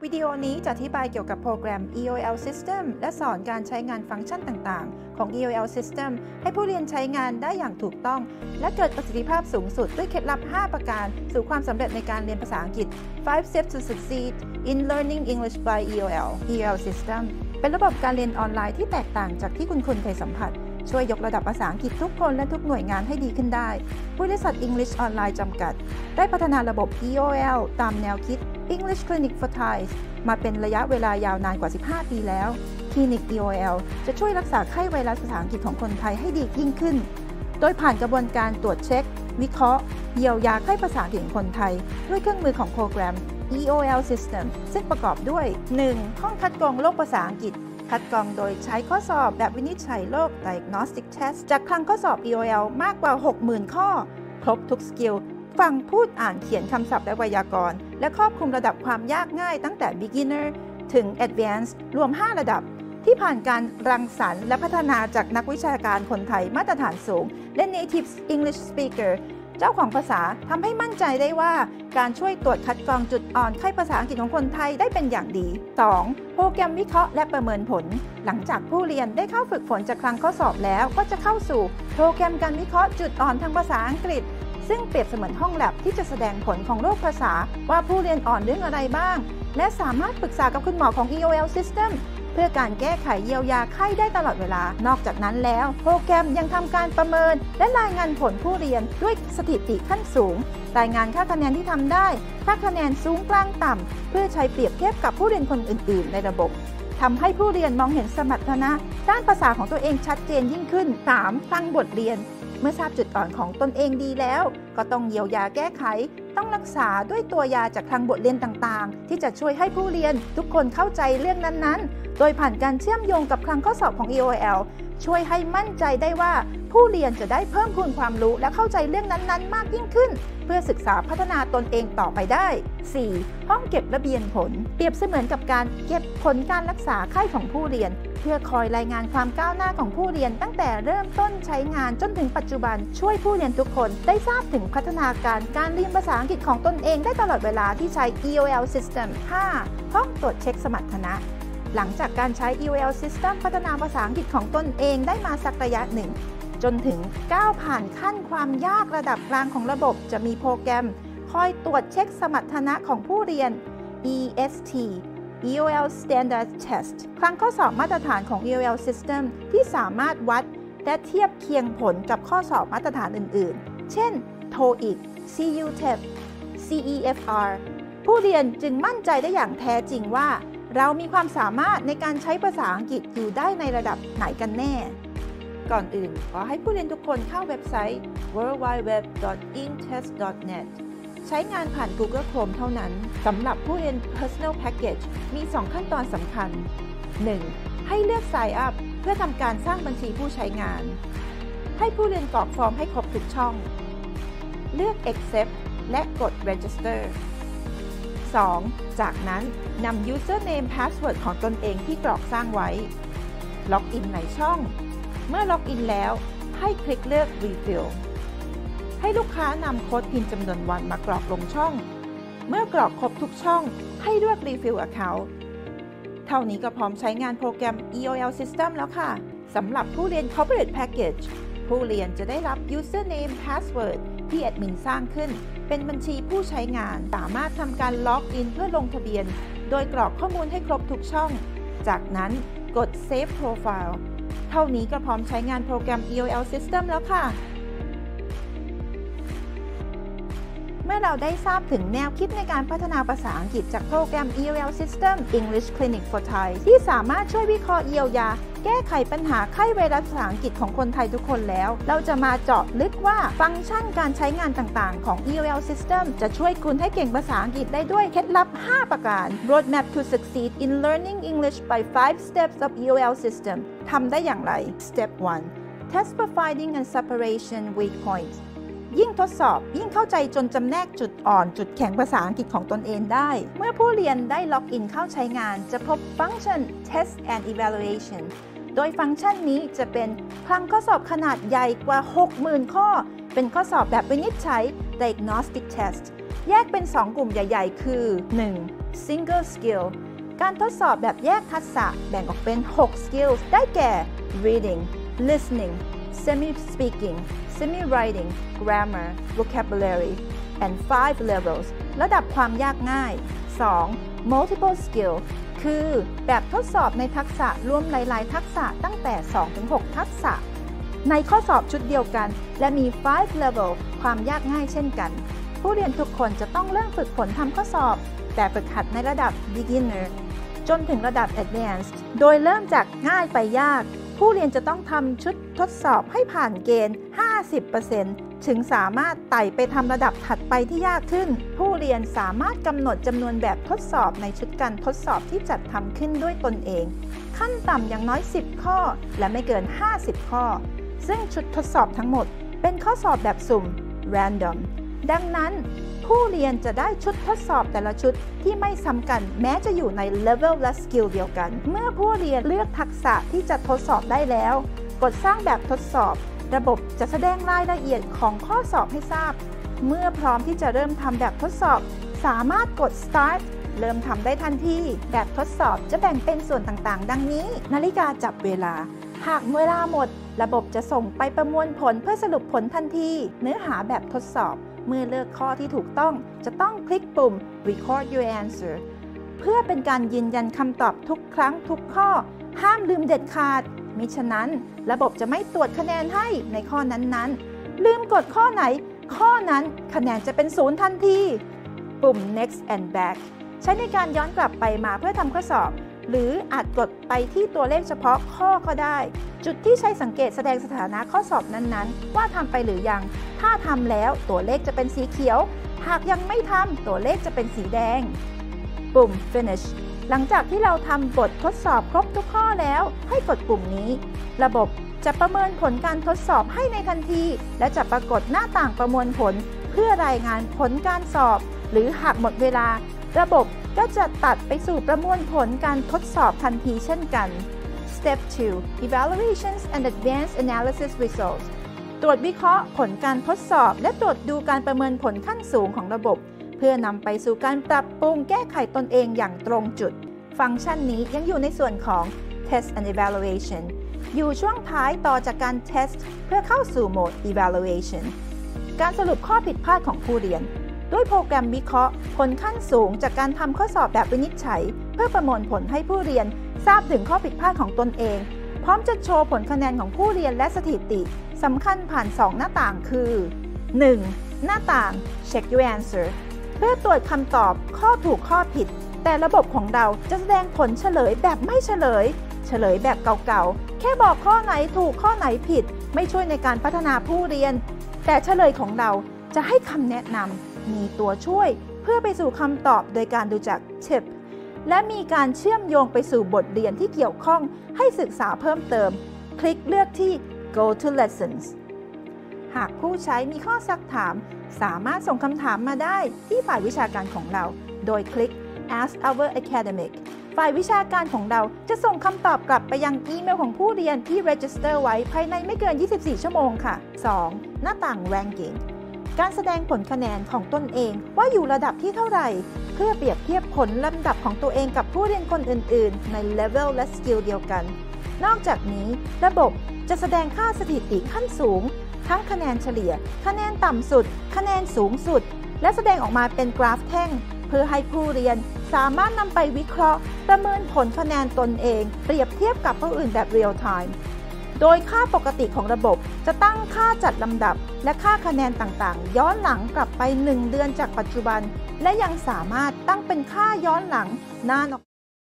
วิดีโอนี้จะอธิบายเกี่ยวกับโปรแกรม EOL System และสอนการใช้งานฟังก์ชันต่างๆ ของ EOL System ให้ผู้เรียนใช้งานได้อย่างถูกต้องและเกิดประสิทธิภาพสูงสุดด้วยเคล็ดลับ 5 ประการสู่ความสำเร็จในการเรียนภาษาอังกฤษ 5 Steps to Succeed in Learning English by EOL EOL System เป็นระบบการเรียนออนไลน์ที่แตกต่างจากที่คุณเคยสัมผัสช่วยยกระดับภาษาอังกฤษทุกคนและทุกหน่วยงานให้ดีขึ้นได้บริษัท English Online จำกัดได้พัฒนาระบบ EOL ตามแนวคิด English Clinic for Thais มาเป็นระยะเวลายาวนานกว่า 15 ปีแล้วคลินิก EOL จะช่วยรักษาไข้ไวรัสภาษาอังกฤษของคนไทยให้ดียิ่งขึ้นโดยผ่านกระบวนการตรวจเช็ควิเคราะห์เยียวยาไข้ภาษาอังกฤษของคนไทยด้วยเครื่องมือของโปรแกรม EOL System ซึ่งประกอบด้วย 1. ห้องคัดกรองโรคภาษาอังกฤษคัดกรองโดยใช้ข้อสอบแบบวินิจฉัยโรค Diagnostic Test จากคลังข้อสอบ EOL มากกว่า 60,000 ข้อครบทุกสกิลฟังพูดอ่านเขียนคำศัพท์และไวยากรณ์และครอบคลุมระดับความยากง่ายตั้งแต่ Beginner ถึง Advanced รวม 5 ระดับที่ผ่านการรังสรรค์และพัฒนาจากนักวิชาการคนไทยมาตรฐานสูงและ Native English Speaker เจ้าของภาษาทำให้มั่นใจได้ว่าการช่วยตรวจคัดกรองจุดอ่อนไข้ภาษาอังกฤษของคนไทยได้เป็นอย่างดี 2. โปรแกรมวิเคราะห์และประเมินผลหลังจากผู้เรียนได้เข้าฝึกฝนจากคลังข้อสอบแล้วก็จะเข้าสู่โปรแกรมการวิเคราะห์จุดอ่อนทางภาษาอังกฤษซึ่งเปรียบเสมือนห้องแลบที่จะแสดงผลของโรคภาษาว่าผู้เรียนอ่อนเรื่องอะไรบ้างและสามารถปรึกษากับคุณหมอของ EOL System เพื่อการแก้ไขเยียวยาไข้ได้ตลอดเวลานอกจากนั้นแล้วโปรแกรมยังทำการประเมินและรายงานผลผู้เรียนด้วยสถิติขั้นสูงรายงานค่าคะแนนที่ทำได้ค่าคะแนนสูงกลางต่ำเพื่อใช้เปรียบเทียบกับผู้เรียนคนอื่นๆในระบบทำให้ผู้เรียนมองเห็นสมรรถนะด้านภาษาของตัวเองชัดเจนยิ่งขึ้น 3. ฟังบทเรียนเมื่อทราบจุดอ่อนของตนเองดีแล้วก็ต้องเยียวยาแก้ไขต้องรักษาด้วยตัวยาจากคลังบทเรียนต่างๆที่จะช่วยให้ผู้เรียนทุกคนเข้าใจเรื่องนั้นๆโดยผ่านการเชื่อมโยงกับคลังข้อสอบของ EOL ช่วยให้มั่นใจได้ว่าผู้เรียนจะได้เพิ่มพูนความรู้และเข้าใจเรื่องนั้นๆมากยิ่งขึ้นเพื่อศึกษาพัฒนาตนเองต่อไปได้ 4. ห้องเก็บระเบียบผลเปรียบเสมือนกับการเก็บผลการรักษาไข้ของผู้เรียนเพื่อคอยรายงานความก้าวหน้าของผู้เรียนตั้งแต่เริ่มต้นใช้งานจนถึงปัจจุบันช่วยผู้เรียนทุกคนได้ทราบถึงพัฒนาการเรียนภาษาอังกฤษของตนเองได้ตลอดเวลาที่ใช้ EOL System 5. ห้องตรวจเช็คสมรรถนะหลังจากการใช้ EOL System พัฒนาภาษาอังกฤษของตนเองได้มาสักระยะหนึ่งจนถึงก้าวผ่านขั้นความยากระดับกลางของระบบจะมีโปรแกรมคอยตรวจเช็คสมรรถนะของผู้เรียน EST EOL Standard Test คลังข้อสอบมาตรฐานของ EOL System ที่สามารถวัดและเทียบเคียงผลกับข้อสอบมาตรฐานอื่นๆเช่น TOEIC CUTEP CEFR ผู้เรียนจึงมั่นใจได้อย่างแท้จริงว่าเรามีความสามารถในการใช้ภาษาอังกฤษอยู่ได้ในระดับไหนกันแน่ก่อนอื่นขอให้ผู้เรียนทุกคนเข้าเว็บไซต์ worldwideweb.intest.net ใช้งานผ่าน Google Chrome เท่านั้นสำหรับผู้เรียน Personal Package มี 2 ขั้นตอนสำคัญ 1. ให้เลือก Sign Up เพื่อทำการสร้างบัญชีผู้ใช้งานให้ผู้เรียนกรอกฟอร์มให้ครบทุกช่องเลือก Accept และกด Register 2. จากนั้นนำ Username Password ของตนเองที่กรอกสร้างไว้ล็อกอินในช่องเมื่อล็อกอินแล้วให้คลิกเลือก Refill ให้ลูกค้านำโค้ดพินจำนวนวันมากรอกลงช่องเมื่อกรอกครบทุกช่องให้เลือก Refill Account เท่านี้ก็พร้อมใช้งานโปรแกรม EOL System แล้วค่ะสำหรับผู้เรียน Corporate Package ผู้เรียนจะได้รับ Username Password ที่แอดมินสร้างขึ้นเป็นบัญชีผู้ใช้งานสามารถทำการล็อกอินเพื่อลงทะเบียนโดยกรอกข้อมูลให้ครบทุกช่องจากนั้นกด Save Profile เท่านี้ก็พร้อมใช้งานโปรแกรม EOL System แล้วค่ะเมื่อเราได้ทราบถึงแนวคิดในการพัฒนาภาษาอังกฤษจากโปรแกรม EOL System English Clinic for Thai ที่สามารถช่วยวิเคราะห์เยียวยาแก้ไขปัญหาไข้ไวรัสภาษาอังกฤษของคนไทยทุกคนแล้วเราจะมาเจาะลึกว่าฟังก์ชันการใช้งานต่างๆของ EOL System จะช่วยคุณให้เก่งภาษาอังกฤษได้ด้วยเคล็ดลับ 5 ประการ Roadmap to Succeed in Learning English by 5 Steps of EOL System ทำได้อย่างไร Step 1 Test for Finding and Separation Weak Points ยิ่งทดสอบยิ่งเข้าใจจนจำแนกจุดอ่อนจุดแข็งภาษาอังกฤษของตนเองได้เมื่อผู้เรียนได้ล็อกอินเข้าใช้งานจะพบฟังก์ชัน Test and Evaluation โดยฟังก์ชันนี้จะเป็นคลังข้อสอบขนาดใหญ่กว่า 60,000 ข้อเป็นข้อสอบแบบวินิจฉัย diagnostic test แยกเป็น 2 กลุ่มใหญ่ๆ คือ 1. single skill การทดสอบแบบแยกทักษะแบ่งออกเป็น 6 skills ได้แก่ reading listening semi-speaking semi-writing grammar vocabulary and 5 levels ระดับความยากง่าย 2. multiple skill คือแบบทดสอบในทักษะรวมหลายๆทักษะตั้งแต่ 2-6 ทักษะในข้อสอบชุดเดียวกันและมี 5 level ความยากง่ายเช่นกันผู้เรียนทุกคนจะต้องเริ่มฝึกฝนทำข้อสอบแบบฝึกหัดในระดับ beginner จนถึงระดับ advanced โดยเริ่มจากง่ายไปยากผู้เรียนจะต้องทำชุดทดสอบให้ผ่านเกณฑ์ 50% ถึงสามารถไต่ไปทำระดับถัดไปที่ยากขึ้นผู้เรียนสามารถกำหนดจำนวนแบบทดสอบในชุดการทดสอบที่จัดทำขึ้นด้วยตนเองขั้นต่ำอย่างน้อย 10 ข้อและไม่เกิน 50 ข้อซึ่งชุดทดสอบทั้งหมดเป็นข้อสอบแบบสุ่ม random ดังนั้นผู้เรียนจะได้ชุดทดสอบแต่ละชุดที่ไม่ซ้ำกันแม้จะอยู่ใน level และ skill เดียวกันเมื่อผู้เรียนเลือกทักษะที่จะทดสอบได้แล้วกดสร้างแบบทดสอบระบบจะแสดงรายละเอียดของข้อสอบให้ทราบเมื่อพร้อมที่จะเริ่มทำแบบทดสอบสามารถกด start เริ่มทำได้ทันทีแบบทดสอบจะแบ่งเป็นส่วนต่างๆดังนี้นาฬิกาจับเวลาหากเวลาหมดระบบจะส่งไปประมวลผลเพื่อสรุปผลทันทีเนื้อหาแบบทดสอบเมื่อเลือกข้อที่ถูกต้องจะต้องคลิกปุ่ม record your answer เพื่อเป็นการยืนยันคำตอบทุกครั้งทุกข้อห้ามลืมเด็ดขาดมิฉะนั้นระบบจะไม่ตรวจคะแนนให้ในข้อนั้นๆลืมกดข้อไหนข้อนั้นคะแนนจะเป็น0ทันทีปุ่ม next and back ใช้ในการย้อนกลับไปมาเพื่อทำข้อสอบหรืออาจกดไปที่ตัวเลขเฉพาะข้อก็ได้จุดที่ใช้สังเกตแสดงสถานะข้อสอบนั้นๆว่าทำไปหรือยังถ้าทำแล้วตัวเลขจะเป็นสีเขียวหากยังไม่ทำตัวเลขจะเป็นสีแดงปุ่ม finish หลังจากที่เราทำบททดสอบครบทุกข้อแล้วให้กดปุ่มนี้ระบบจะประเมินผลการทดสอบให้ในทันทีและจะปรากฏหน้าต่างประมวลผลเพื่อรายงานผลการสอบหรือหากหมดเวลาระบบก็จะตัดไปสู่ประมวลผลการทดสอบทันทีเช่นกัน Step 2 Evaluations and Advanced Analysis Results ตรวจวิเคราะห์ผลการทดสอบและตรวจดูการประเมินผลขั้นสูงของระบบเพื่อนำไปสู่การปรับปรุงแก้ไขตนเองอย่างตรงจุดฟังก์ชันนี้ยังอยู่ในส่วนของ Test and Evaluation อยู่ช่วงท้ายต่อจากการ Test เพื่อเข้าสู่โหมด Evaluation การสรุปข้อผิดพลาดของผู้เรียนด้วยโปรแกรมวิเคราะห์ผลขั้นสูงจากการทำข้อสอบแบบวินิจฉัยเพื่อประมวลผลให้ผู้เรียนทราบถึงข้อผิดพลาดของตนเองพร้อมจะโชว์ผลคะแนนของผู้เรียนและสถิติสำคัญผ่าน2หน้าต่างคือ 1. หน้าต่าง Check your answer เพื่อตรวจคำตอบข้อถูกข้อผิดแต่ระบบของเราจะแสดงผลเฉลยแบบไม่เฉลยแบบเก่าๆแค่บอกข้อไหนถูกข้อไหนผิดไม่ช่วยในการพัฒนาผู้เรียนแต่เฉลยของเราจะให้คำแนะนำมีตัวช่วยเพื่อไปสู่คำตอบโดยการดูจาก tip และมีการเชื่อมโยงไปสู่บทเรียนที่เกี่ยวข้องให้ศึกษาเพิ่มเติมคลิกเลือกที่ go to lessons หากผู้ใช้มีข้อซักถามสามารถส่งคำถามมาได้ที่ฝ่ายวิชาการของเราโดยคลิก ask our academic ฝ่ายวิชาการของเราจะส่งคำตอบกลับไปยังอีเมลของผู้เรียนที่ register ไว้ภายในไม่เกิน24ชั่วโมงค่ะ 2. หน้าต่าง rankingการแสดงผลคะแนนของตนเองว่าอยู่ระดับที่เท่าไหร่เพื่อเปรียบเทียบผลลำดับของตัวเองกับผู้เรียนคนอื่นๆใน level และ skill เดียวกันนอกจากนี้ระบบจะแสดงค่าสถิติขั้นสูงทั้งคะแนนเฉลี่ยคะแนนต่ำสุดคะแนนสูงสุดและแสดงออกมาเป็นกราฟแท่งเพื่อให้ผู้เรียนสามารถนำไปวิเคราะห์ประเมินผลคะแนนตนเองเปรียบเทียบกับผู้อื่นแบบ real timeโดยค่าปกติของระบบจะตั้งค่าจัดลำดับและค่าคะแนนต่างๆย้อนหลังกลับไป1เดือนจากปัจจุบันและยังสามารถตั้งเป็นค่าย้อนหลังนานออก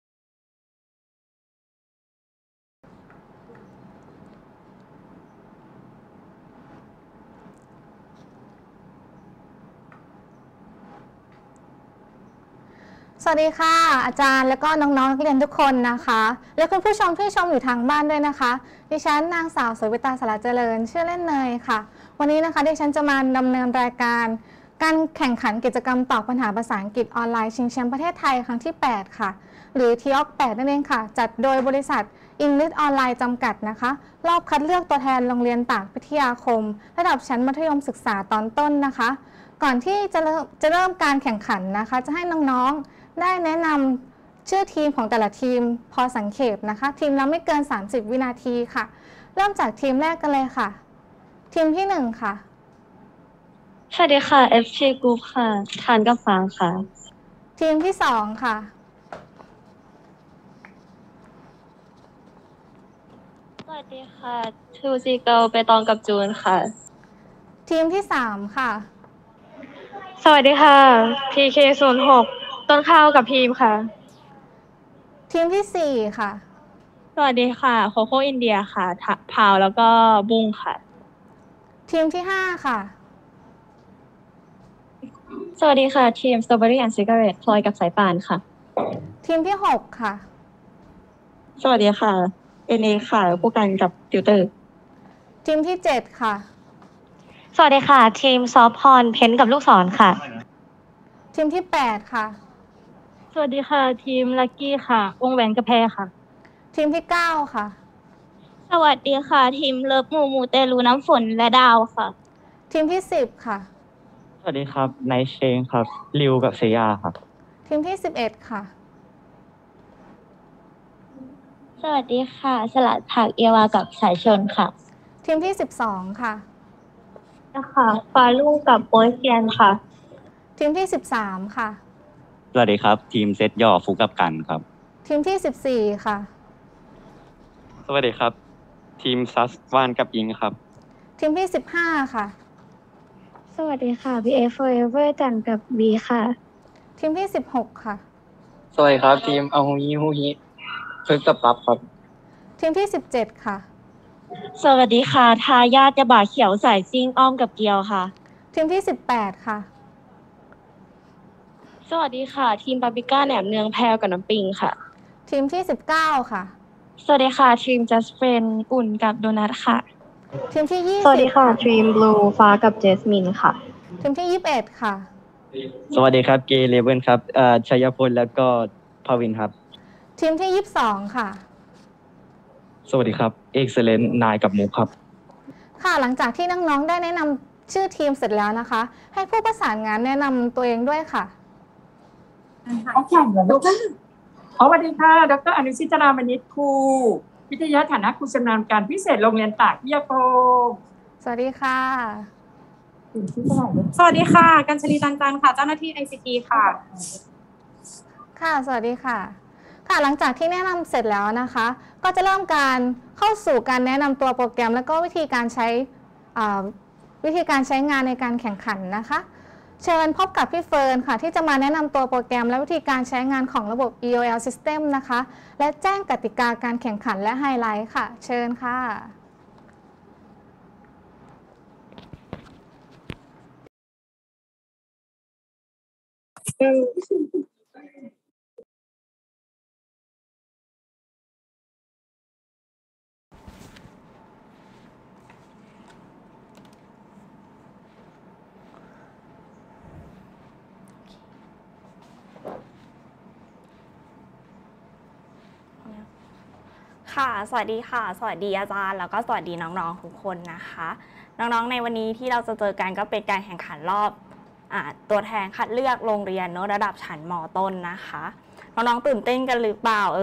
สวัสดีค่ะอาจารย์และก็น้องๆนักเรียนทุกคนนะคะและคุณผู้ชมที่ชมอยู่ทางบ้านด้วยนะคะดิฉันนางสาวสวยวิตาสารเจริญชื่อเล่นเนยค่ะวันนี้นะคะดิฉันจะมาดำเนินรายการการแข่งขันกิจกรรมตอบปัญหาภาษาอังกฤษออนไลน์ชิงแชมป์ประเทศไทยครั้งที่8ค่ะหรือ TIOC 8นั่นเองค่ะจัดโดยบริษัท English Online จำกัดนะคะรอบคัดเลือกตัวแทนโรงเรียนตากพิทยาคมระดับชั้นมัธยมศึกษาตอนต้นนะคะก่อนที่จะเริ่มการแข่งขันนะคะจะให้น้องๆได้แนะนำชื่อทีมของแต่ละทีมพอสังเขปนะคะทีมละไม่เกิน30วินาทีค่ะเริ่มจากทีมแรกกันเลยค่ะทีมที่1ค่ะสวัสดีค่ะ FC Group ค่ะทานกับฟางค่ะทีมที่2ค่ะสวัสดีค่ะทูซีเกิลไปตองกับจูนค่ะทีมที่3ค่ะสวัสดีค่ะ PK06 ต้นข้าวกับพีมค่ะทีมที่4ค่ะสวัสดีค่ะโคโค่อินเดียค่ะพาวแล้วก็บุ้งค่ะทีมที่5ค่ะสวัสดีค่ะทีม Strawberry and Cigarette พลอยกับสายป่านค่ะทีมที่6ค่ะสวัสดีค่ะ NA ค่ะผู้กันกับติวเตอร์ทีมที่7ค่ะสวัสดีค่ะทีมซอฟพรเพ้นกับลูกศรค่ะทีมที่8ค่ะสวัสดีค่ะทีมลักกี้ค่ะวงแหวนกระแพค่ะทีมที่9ค่ะสวัสดีค่ะทีมเลิฟมูเตลูน้ำฝนและดาวค่ะทีมที่10ค่ะสวัสดีครับไนท์เชงครับริวกับเซยาครับทีมที่11ค่ะสวัสดีค่ะสลัดผักเอวากับสายชนค่ะทีมที่12ค่ะนะคะฟาลูกับโปยเซียนค่ะทีมที่13ค่ะสวัสดีครับทีมเซตย่อฟุกกับกันครับทีมที่14ค่ะสวัสดีครับทีมซัสวานกับอิงครับทีมที่15ค่ะสวัสดีค่ะ PA Forever จันกับบีค่ะทีมที่16ค่ะสวัสดีครับทีมอาฮูฮิพึกกับปั๊บครับทีมที่17ค่ะสวัสดีค่ะทายาทยาบาเขียวสายซิ่งอ้อมกับเกียวค่ะทีมที่18ค่ะสวัสดีค่ะทีมบาบิก้าแหนมเนืองแพรวกับน้ำปิงค่ะทีมที่19ค่ะสวัสดีค่ะทีม Just Friend อุ่นกับโดนัทค่ะทีมที่20 สวัสดีค่ะทีม Blue ฟ้ากับเจสมินค่ะทีมที่21ค่ะสวัสดีครับเกเลเบิลครับชัยพลแล้วก็ภาวินครับทีมที่22ค่ะสวัสดีครับเอ็กเซเลนต์นายกับมุกครับค่ะหลังจากที่น้องๆได้แนะนำชื่อทีมเสร็จแล้วนะคะให้ผู้ประสานงานแนะนำตัวเองด้วยค่ะโอเคเหรอลูกสวัสดีค่ะดร.อนุชิตรามณิชครูวิทยาฐานะครูชำนาญการพิเศษโรงเรียนตากวิทยาคมสวัสดีค่ะสวัสดีค่ะกัญชลีตันจันค่ะเจ้าหน้าที่ ICT ค่ะค่ะสวัสดีค่ะค่ะหลังจากที่แนะนำเสร็จแล้วนะคะก็จะเริ่มการเข้าสู่การแนะนำตัวโปรแกรมและก็วิธีการใช้งานในการแข่งขันนะคะเชิญพบกับพี่เฟิร์นค่ะที่จะมาแนะนำตัวโปรแกรมและวิธีการใช้งานของระบบ EOL System นะคะและแจ้งกติกาการแข่งขันและไฮไลท์ค่ะเชิญค่ะค่ะสวัสดีค่ะสวัสดีอาจารย์แล้วก็สวัสดีน้องๆทุกคนนะคะน้องๆในวันนี้ที่เราจะเจอกันก็เป็นการแข่งขันรอบตัวแทนคัดเลือกโรงเรียนระดับชั้นม.ต้นนะคะน้องๆตื่นเต้นกันหรือเปล่า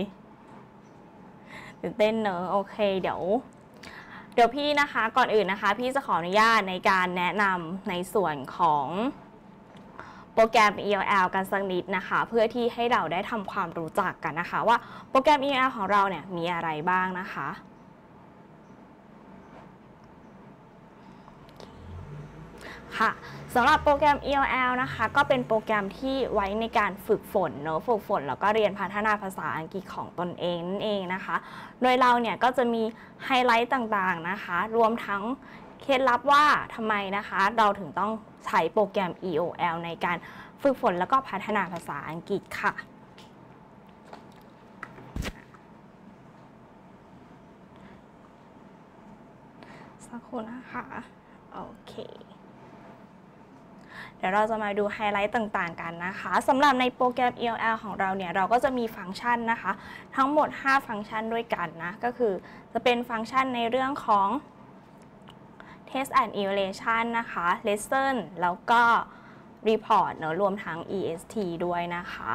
ตื่นเต้นเนอะโอเคเดี๋ยวพี่นะคะก่อนอื่นนะคะพี่จะขออนุญาตในการแนะนำในส่วนของโปรแกรม EOL กันสักนิดนะคะเพื่อที่ให้เราได้ทำความรู้จักกันนะคะว่าโปรแกรม EOL ของเราเนี่ยมีอะไรบ้างนะคะค่ะสำหรับโปรแกรม EOL นะคะก็เป็นโปรแกรมที่ไว้ในการฝึกฝนฝึกฝนแล้วก็เรียนพัฒนาภาษาอังกฤษของตนเองนั่นเองนะคะโดยเราเนี่ยก็จะมีไฮไลท์ต่างๆนะคะรวมทั้งเคล็ดลับว่าทำไมนะคะเราถึงต้องใช้โปรแกรม EOL ในการฝึกฝนแล้วก็พัฒนาภาษาอังกฤษค่ะสักครู่นะคะโอเคเดี๋ยวเราจะมาดูไฮไลท์ต่างๆกันนะคะสำหรับในโปรแกรม EOL ของเราเนี่ยเราก็จะมีฟังก์ชันนะคะทั้งหมด5ฟังก์ชันด้วยกันนะก็คือจะเป็นฟังก์ชันในเรื่องของ Test and Evaluation นะคะ Lesson แล้วก็ Report เนอะรวมทั้ง EST ด้วยนะคะ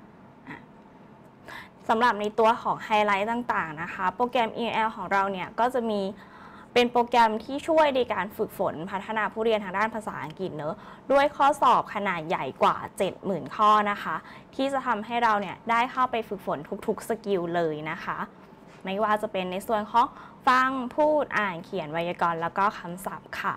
สำหรับในตัวของไฮไลท์ต่างๆนะคะโปรแกรม EL ของเราเนี่ยก็จะมีเป็นโปรแกรมที่ช่วยในการฝึกฝนพัฒนาผู้เรียนทางด้านภาษาอังกฤษเนอะด้วยข้อสอบขนาดใหญ่กว่า 70,000 ข้อนะคะที่จะทำให้เราเนี่ยได้เข้าไปฝึกฝนทุกๆสกิลเลยนะคะไม่ว่าจะเป็นในส่วนของฟังพูดอ่านเขียนไวยากรณ์แล้วก็คำศัพท์ค่ะ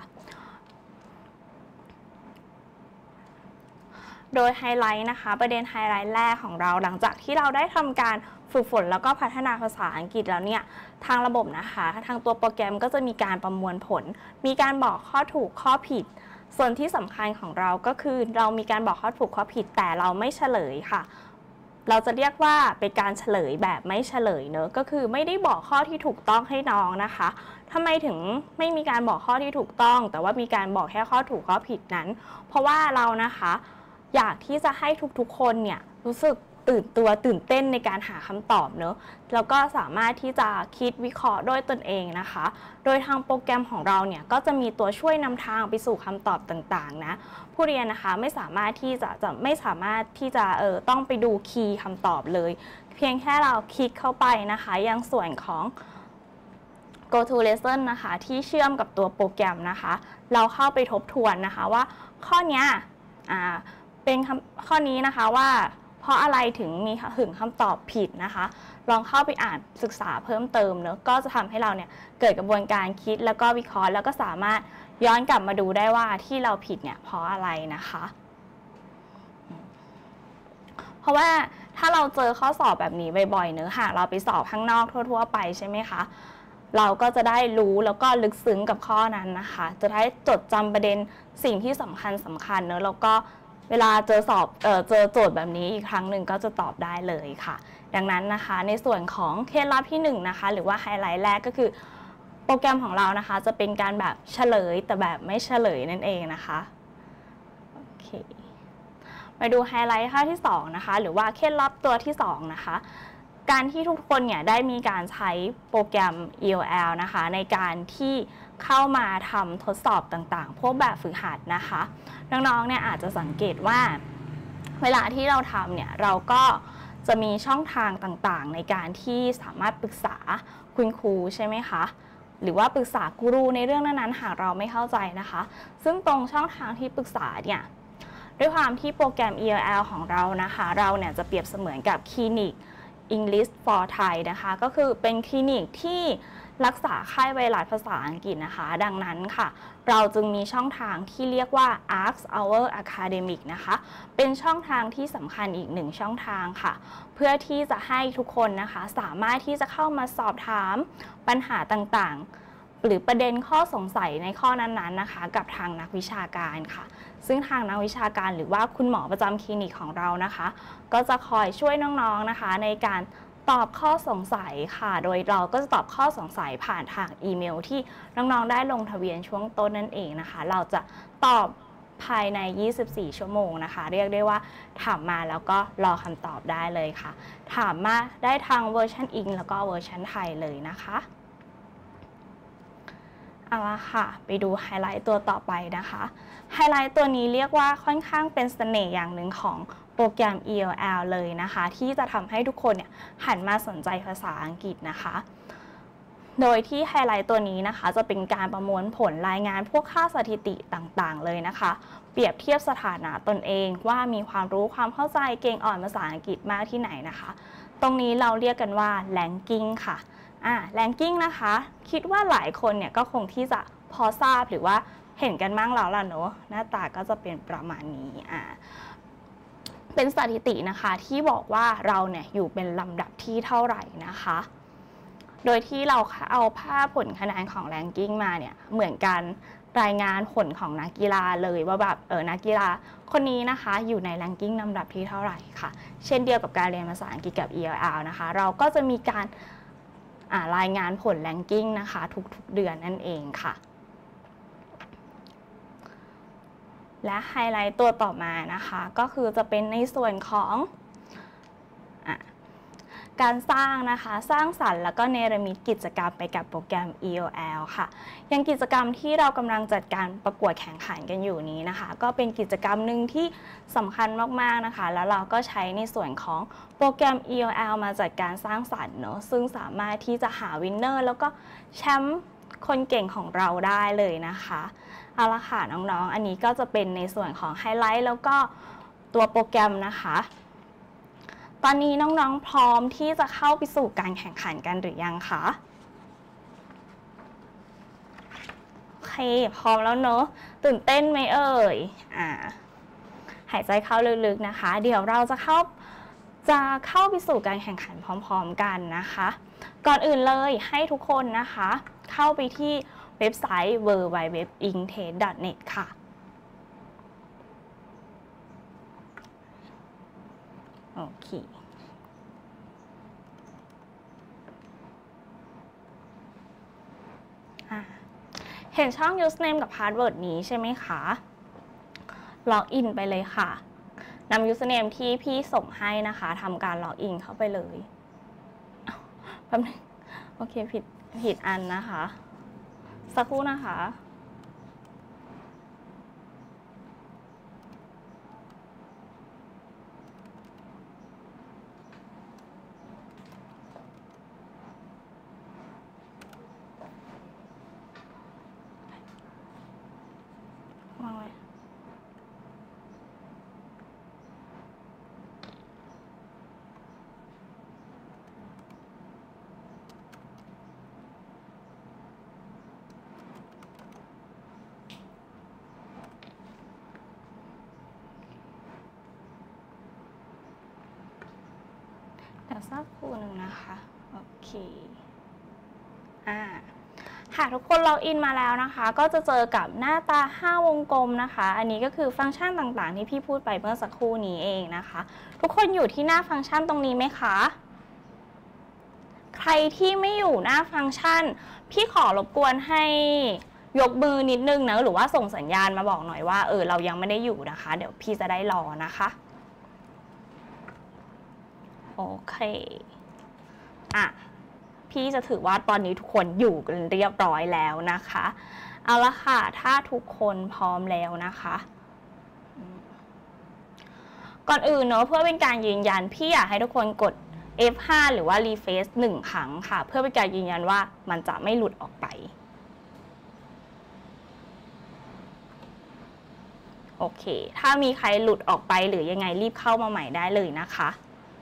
โดยไฮไลท์นะคะประเด็นไฮไลท์แรกของเราหลังจากที่เราได้ทำการฝึกฝนแล้วก็พัฒนาภาษาอังกฤษแล้วเนี่ยทางระบบนะคะทางตัวโปรแกรมก็จะมีการประมวลผลมีการบอกข้อถูกข้อผิดส่วนที่สำคัญของเราก็คือเรามีการบอกข้อถูกข้อผิดแต่เราไม่เฉลยค่ะเราจะเรียกว่าเป็นการเฉลยแบบไม่เฉลยเนอะก็คือไม่ได้บอกข้อที่ถูกต้องให้น้องนะคะทำไมถึงไม่มีการบอกข้อที่ถูกต้องแต่ว่ามีการบอกแค่ข้อถูกข้อผิดนั้นเพราะว่าเรานะคะอยากที่จะให้ทุกๆคนเนี่ยรู้สึกตื่นเต้นในการหาคำตอบเนอะแล้วก็สามารถที่จะคิดวิเคราะห์ด้วยตนเองนะคะโดยทางโปรแกรมของเราเนี่ยก็จะมีตัวช่วยนำทางไปสู่คำตอบต่างๆนะผู้เรียนนะคะไม่สามารถที่จะต้องไปดูคีย์คำตอบเลยเพียงแค่เราคลิกเข้าไปนะคะยังส่วนของ Go to Lesson นะคะที่เชื่อมกับตัวโปรแกรมนะคะเราเข้าไปทบทวนนะคะว่าข้อนี้เป็นข้อนี้นะคะว่าเพราะอะไรถึงมีคำตอบผิดนะคะลองเข้าไปอ่านศึกษาเพิ่มเติมเนอะก็จะทำให้เราเนี่ยเกิดกระบวนการคิดแล้วก็วิเคราะห์แล้วก็สามารถย้อนกลับมาดูได้ว่าที่เราผิดเนี่ยเพราะอะไรนะคะเพราะว่าถ้าเราเจอข้อสอบแบบนี้บ่อยๆเนอะหากเราไปสอบข้างนอกทั่วๆไปใช่ไหมคะเราก็จะได้รู้แล้วก็ลึกซึ้งกับข้อนั้นนะคะจะได้จดจำประเด็นสิ่งที่สำคัญเนอะแล้วก็เวลาเจอโจทย์แบบนี้อีกครั้งหนึ่งก็จะตอบได้เลยค่ะดังนั้นนะคะในส่วนของเคล็ดลับที่1นะคะหรือว่าไฮไลท์แรกก็คือโปรแกรมของเรานะคะจะเป็นการแบบเฉลยแต่แบบไม่เฉลยนั่นเองนะคะโอเคมาดูไฮไลท์ข้อที่2นะคะหรือว่าเคล็ดลับตัวที่2นะคะการที่ทุกคนเนี่ยได้มีการใช้โปรแกรม EOL นะคะในการที่เข้ามาทำทดสอบต่างๆพวกแบบฝึกหัดนะคะน้องๆเนี่ยอาจจะสังเกตว่าเวลาที่เราทำเนี่ยเราก็จะมีช่องทางต่างๆในการที่สามารถปรึกษาคุณครูใช่ไหมคะหรือว่าปรึกษากูรูในเรื่องนั้นๆหากเราไม่เข้าใจนะคะซึ่งตรงช่องทางที่ปรึกษาเนี่ยด้วยความที่โปรแกรม EOL ของเรานะคะเราเนี่ยจะเปรียบเสมือนกับคลินิก English for Thai นะคะก็คือเป็นคลินิกที่รักษาไข้ไวรัสภาษาอังกฤษนะคะดังนั้นค่ะเราจึงมีช่องทางที่เรียกว่า Ask Our Academic นะคะเป็นช่องทางที่สำคัญอีก1ช่องทางค่ะเพื่อที่จะให้ทุกคนนะคะสามารถที่จะเข้ามาสอบถามปัญหาต่างๆหรือประเด็นข้อสงสัยในข้อนั้นๆนะคะกับทางนักวิชาการค่ะซึ่งทางนักวิชาการหรือว่าคุณหมอประจำคลินิกของเรานะคะก็จะคอยช่วยน้องๆนะคะในการตอบข้อสงสัยค่ะโดยเราก็จะตอบข้อสงสัยผ่านทางอีเมลที่น้องๆได้ลงทะเบียนช่วงต้นนั่นเองนะคะเราจะตอบภายใน24ชั่วโมงนะคะเรียกได้ว่าถามมาแล้วก็รอคำตอบได้เลยค่ะถามมาได้ทางเวอร์ชันอังกฤษแล้วก็เวอร์ชันไทยเลยนะคะเอาละค่ะไปดูไฮไลท์ตัวต่อไปนะคะไฮไลท์ตัวนี้เรียกว่าค่อนข้างเป็นเสน่ห์อย่างหนึ่งของโปรแกรม EOL เลยนะคะที่จะทำให้ทุกคนเนี่ยหันมาสนใจภาษาอังกฤษนะคะโดยที่ไฮไลท์ตัวนี้นะคะจะเป็นการประมวลผลรายงานพวกค่าสถิติต่างๆเลยนะคะเปรียบเทียบสถานะตนเองว่ามีความรู้ความเข้าใจเก่งอ่อนภาษาอังกฤษมากที่ไหนนะคะตรงนี้เราเรียกกันว่า ranking ค่ะranking นะคะคิดว่าหลายคนเนี่ยก็คงที่จะพอทราบหรือว่าเห็นกันบ้างแล้วล่ะเนอะหน้าตาก็จะเป็นประมาณนี้เป็นสถิตินะคะที่บอกว่าเราเนี่ยอยู่เป็นลำดับที่เท่าไหร่นะคะโดยที่เราเอาภาพผลคะแนนของ ranking มาเนี่ยเหมือนกันรายงานผลของนักกีฬาเลยว่าแบบนักกีฬาคนนี้นะคะอยู่ใน ranking ลำดับที่เท่าไหร่ค่ะเช่นเดียวกับการเรียนภาษาอังกฤษกับ ELL นะคะเราก็จะมีการรายงานผล ranking นะคะทุกๆเดือนนั่นเองค่ะและไฮไลท์ตัวต่อมานะคะก็คือจะเป็นในส่วนของการสร้างนะคะสร้างสรรค์แล้วก็เนรมิตกิจกรรมไปกับโปรแกรม EOL ค่ะอย่างกิจกรรมที่เรากำลังจัดการประกวดแข่งขันกันอยู่นี้นะคะก็เป็นกิจกรรมหนึ่งที่สำคัญมากๆนะคะแล้วเราก็ใช้ในส่วนของโปรแกรม EOL มาจัดการสร้างสรรค์เนาะซึ่งสามารถที่จะหาวินเนอร์แล้วก็แชมป์คนเก่งของเราได้เลยนะคะเอาละค่ะน้องๆอันนี้ก็จะเป็นในส่วนของไฮไลท์แล้วก็ตัวโปรแกรมนะคะตอนนี้น้องๆพร้อมที่จะเข้าไปสู่การแข่งขันกันหรือยังคะโอเคพร้อมแล้วเนอะตื่นเต้นไหมเอ่ยหายใจเข้าลึกๆนะคะเดี๋ยวเราจะเข้าไปสู่การแข่งขันพร้อมๆกันนะคะก่อนอื่นเลยให้ทุกคนนะคะเข้าไปที่เว็บไซต์ www.intest.net ค่ะโอเคเห็นช่อง username กับ password นี้ใช่ไหมคะล็อกอินไปเลยค่ะนำ username ที่พี่ส่งให้นะคะทำการล็อกอินเข้าไปเลยแป๊บนึงโอเคผิดอันนะคะสักครู่นะคะวางไว้เดี๋ยวสักครู่หนึ่งนะคะโอเคค่ะทุกคนล็อกอินมาแล้วนะคะก็จะเจอกับหน้าตา5วงกลมนะคะอันนี้ก็คือฟังก์ชันต่างๆที่พี่พูดไปเมื่อสักครู่นี้เองนะคะทุกคนอยู่ที่หน้าฟังก์ชันตรงนี้ไหมคะใครที่ไม่อยู่หน้าฟังก์ชันพี่ขอรบกวนให้ยกมือนิดนึงนะหรือว่าส่งสัญญาณมาบอกหน่อยว่าเรายังไม่ได้อยู่นะคะเดี๋ยวพี่จะได้รอนะคะโอเคพี่จะถือว่าตอนนี้ทุกคนอยู่กันเรียบร้อยแล้วนะคะเอาละค่ะถ้าทุกคนพร้อมแล้วนะคะก่อนอื่นเนอะเพื่อเป็นการยืนยันพี่อยากให้ทุกคนกด F5 หรือว่า refresh 1 ครั้งค่ะเพื่อเป็นการยืนยันว่ามันจะไม่หลุดออกไปโอเคถ้ามีใครหลุดออกไปหรือยังไงรีบเข้ามาใหม่ได้เลยนะคะ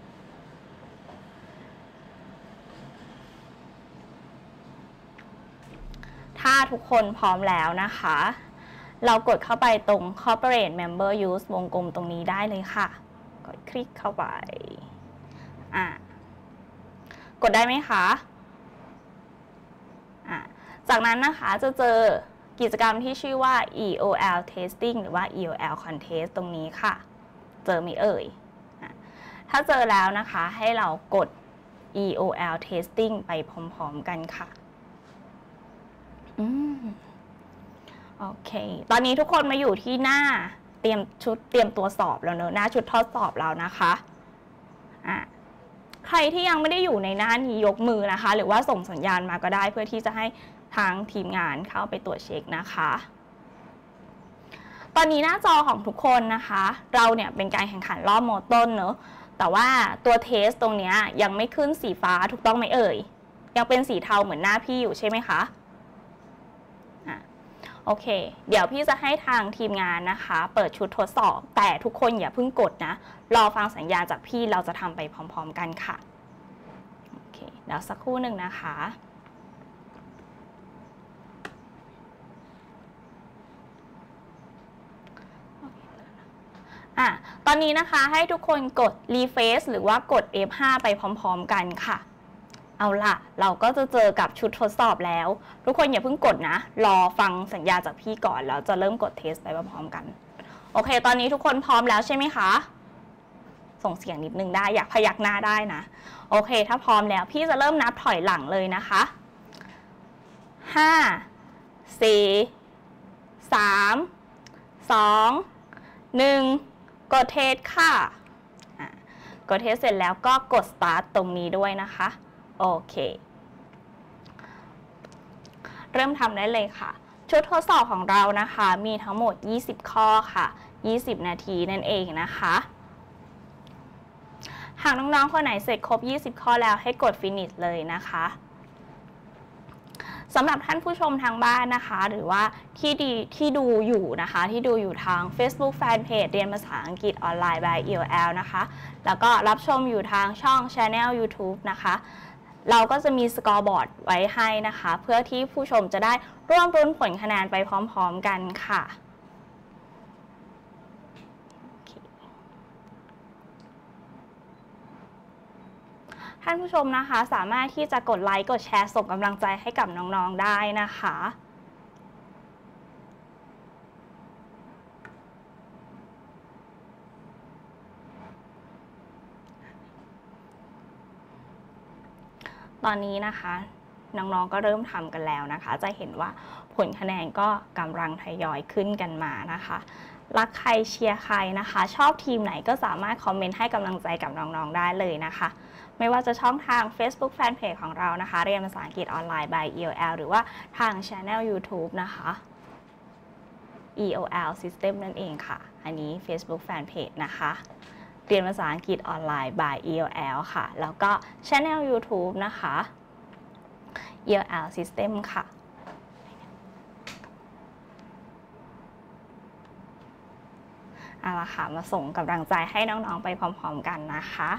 ถ้าทุกคนพร้อมแล้วนะคะเรากดเข้าไปตรง corporate member use วงกลมตรงนี้ได้เลยค่ะกดคลิกเข้าไปกดได้ไหมคะจากนั้นนะคะจะเจอกิจกรรมที่ชื่อว่า EOL testing หรือว่า EOL contest ตรงนี้ค่ะเจอไหมเอ่ยถ้าเจอแล้วนะคะให้เรากด EOL testing ไปพร้อมๆกันค่ะโอเคตอนนี้ทุกคนมาอยู่ที่หน้าเตรียมตัวสอบแล้วเนอะหน้าชุดทดสอบแล้วนะคะใครที่ยังไม่ได้อยู่ในหน้านี้ยกมือนะคะหรือว่าส่งสัญญาณมาก็ได้เพื่อที่จะให้ทางทีมงานเข้าไปตรวจเช็คนะคะตอนนี้หน้าจอของทุกคนนะคะเราเนี่ยเป็นการแข่งขันรอบโมต้นเนอะแต่ว่าตัวเทสตรงนี้ยังไม่ขึ้นสีฟ้าถูกต้องไหมเอ่ยยังเป็นสีเทาเหมือนหน้าพี่อยู่ใช่ไหมคะโอเคเดี๋ยวพี่จะให้ทางทีมงานนะคะเปิดชุดทดสอบแต่ทุกคนอย่าเพิ่งกดนะรอฟังสัญญาณจากพี่เราจะทำไปพร้อมๆกันค่ะโอเคเดี๋ยวสักครู่หนึ่งนะคะตอนนี้นะคะให้ทุกคนกด refresh หรือว่ากด F5 ไปพร้อมๆกันค่ะเอาล่ะเราก็จะเจอกับชุดทดสอบแล้วทุกคนอย่าเพิ่งกดนะรอฟังสัญญาจากพี่ก่อนแล้วจะเริ่มกดเทสไปพร้อมๆกันโอเคตอนนี้ทุกคนพร้อมแล้วใช่ไหมคะส่งเสียงนิดนึงได้อยากพยักหน้าได้นะโอเคถ้าพร้อมแล้วพี่จะเริ่มนับถอยหลังเลยนะคะ5 4 3 2 1กดเทสค่ะกดเทสเสร็จแล้วก็กด start ตรงนี้ด้วยนะคะโอเคเริ่มทำได้เลยค่ะชุดทดสอบของเรานะคะมีทั้งหมด20ข้อค่ะ20นาทีนั่นเองนะคะหากน้องๆคนไหนเสร็จครบ20ข้อแล้วให้กด finish เลยนะคะสำหรับท่านผู้ชมทางบ้านนะคะหรือว่าที่ดูอยู่นะคะที่ดูอยู่ทาง Facebook Fanpage เรียนภาษาอังกฤษออนไลน์ by EOL นะคะแล้วก็รับชมอยู่ทางช่อง Channel YouTube นะคะเราก็จะมีสกอร์บอร์ดไว้ให้นะคะเพื่อที่ผู้ชมจะได้ร่วมรุ้นผลคะแนนไปพร้อมๆกันค่ะท่านผู้ชมนะคะสามารถที่จะกดไลค์กดแชร์ส่งกำลังใจให้กับน้องๆได้นะคะตอนนี้นะคะน้องๆก็เริ่มทำกันแล้วนะคะจะเห็นว่าผลคะแนนก็กำลังทยอยขึ้นกันมานะคะรักใครเชียร์ใครนะคะชอบทีมไหนก็สามารถคอมเมนต์ให้กำลังใจกับน้องๆได้เลยนะคะไม่ว่าจะช่องทาง Facebook Fanpage ของเรานะคะเรียนภาษาอังกฤษออนไลน์ by EOL หรือว่าทาง Channel YouTube นะคะ EOL System นั่นเองค่ะอันนี้ Facebook Fanpage นะคะเรียนภาษาอังกฤษออนไลน์ by EOL ค่ะแล้วก็ Channel YouTube นะคะ EOL System ค่ะเอาล่ะค่ะมาส่งกำลังใจให้น้องๆไปพร้อมๆกันนะคะ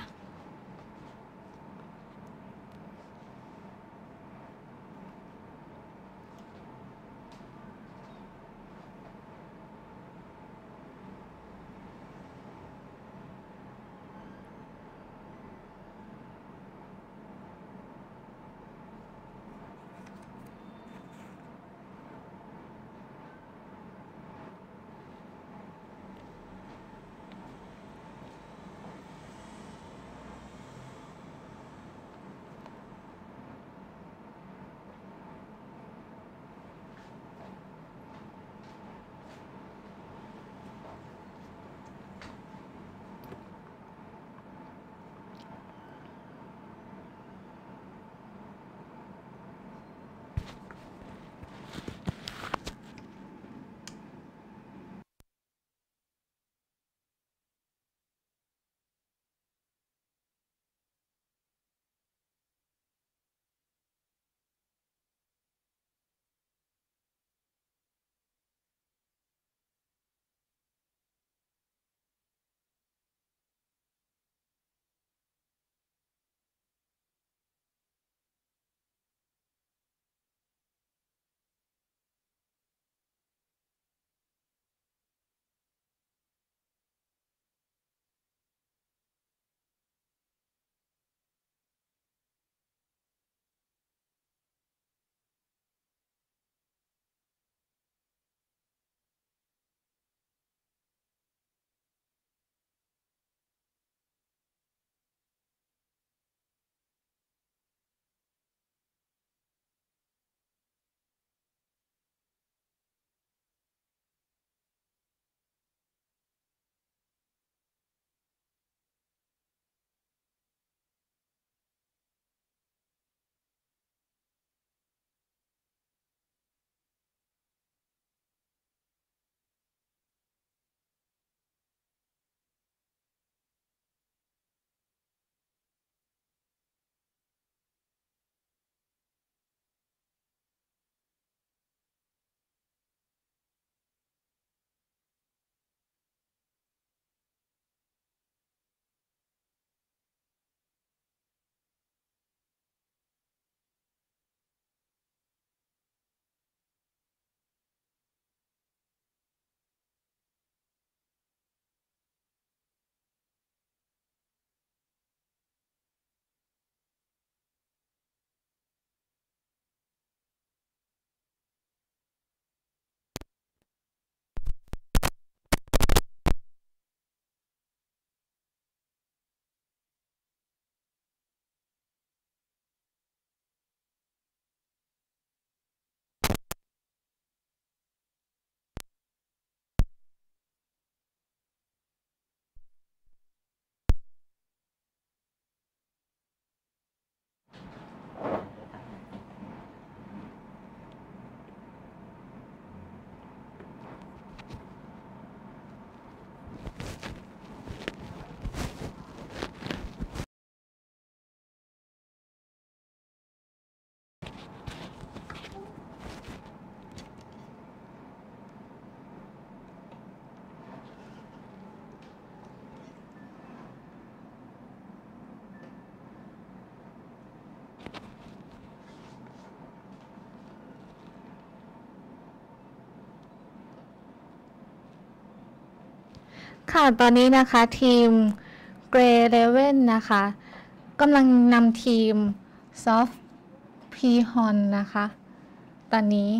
ค่ะตอนนี้นะคะทีม Grey Raven นะคะกำลังนำทีม Soft Pihon นะคะตอนนี้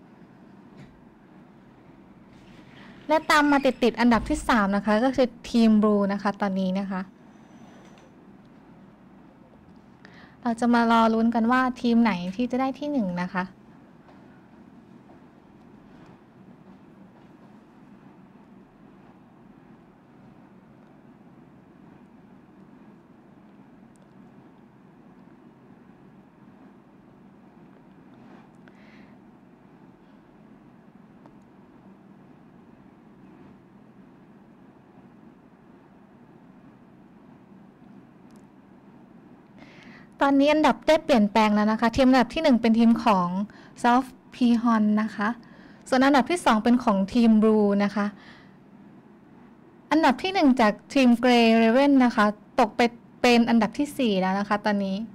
และตามมาติดอันดับที่3นะคะก็คือทีม Blue นะคะตอนนี้นะคะเราจะมารอลุ้นกันว่าทีมไหนที่จะได้ที่1นะคะตอนนี้อันดับได้เปลี่ยนแปลงแล้วนะคะทีมอันดับที่1เป็นทีมของ Soft Pihon นะคะส่วนอันดับที่2เป็นของทีม Blue นะคะอันดับที่1จากทีม Grey Raven นะคะตกไปเป็นอันดับที่4แล้วนะคะตอนนี้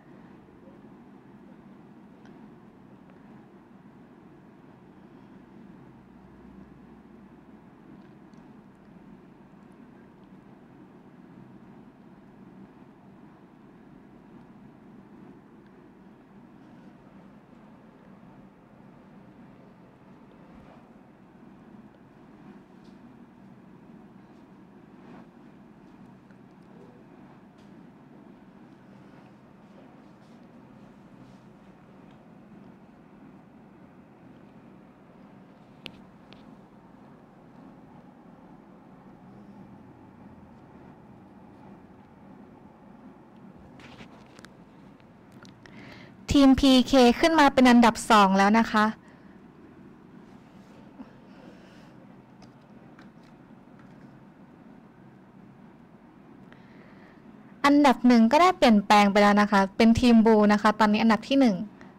ทีม PK ขึ้นมาเป็นอันดับ2แล้วนะคะอันดับ1ก็ได้เปลี่ยนแปลงไปแล้วนะคะเป็นทีม Blue นะคะตอนนี้อันดับที่1